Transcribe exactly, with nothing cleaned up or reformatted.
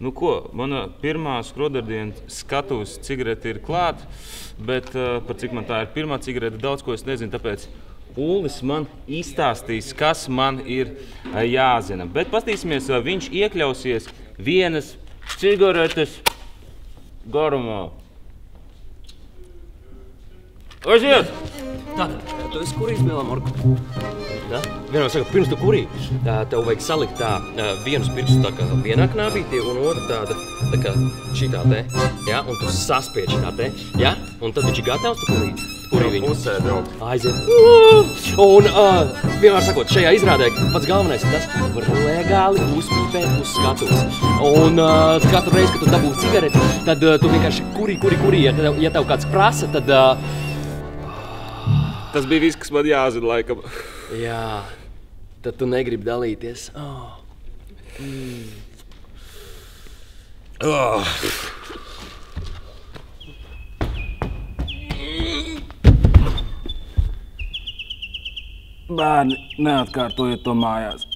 Nu ko, mana pirmā skrodardiena skatuves cigarete ir klāt, bet uh, par cik man tā ir pirmā cigarete, daudz ko es nezinu, tāpēc Ulis man izstāstīs, kas man ir uh, jāzina. Bet paskatīsimies, vai viņš iekļausies vienas cigaretes garumā. Aiziet! Tātad, tu esi kurījis, Biela Morku? Ja? Vienmēr saka, pirms tu kurī, tā, tev vajag salikt tā vienus pirkstus tā kā vienā knābītī un otru tāda, tā kā šitā te, ja? Un tu saspied šitā te, ja? Un tad viņš ir gatavs, tu kurī, kurī viņu. Pusē, draugs. Aiziet. Un, uh, vienmēr sakot, šajā izrādē pats galvenais ir tas, ka tu var legāli uzpīpēt uz skatuves. Un uh, katru reizi, kad tu dabū cigareti, tad uh, tu vienkārši kurī, kurī, kurī, ja tev, ja tev kāds prasa, tad... Uh, Tas bija viss, kas man jāzina, laikam. Jā, tad tu negribi dalīties. Oh. Mm. Oh. Bērni, neatkārtojiet to mājās.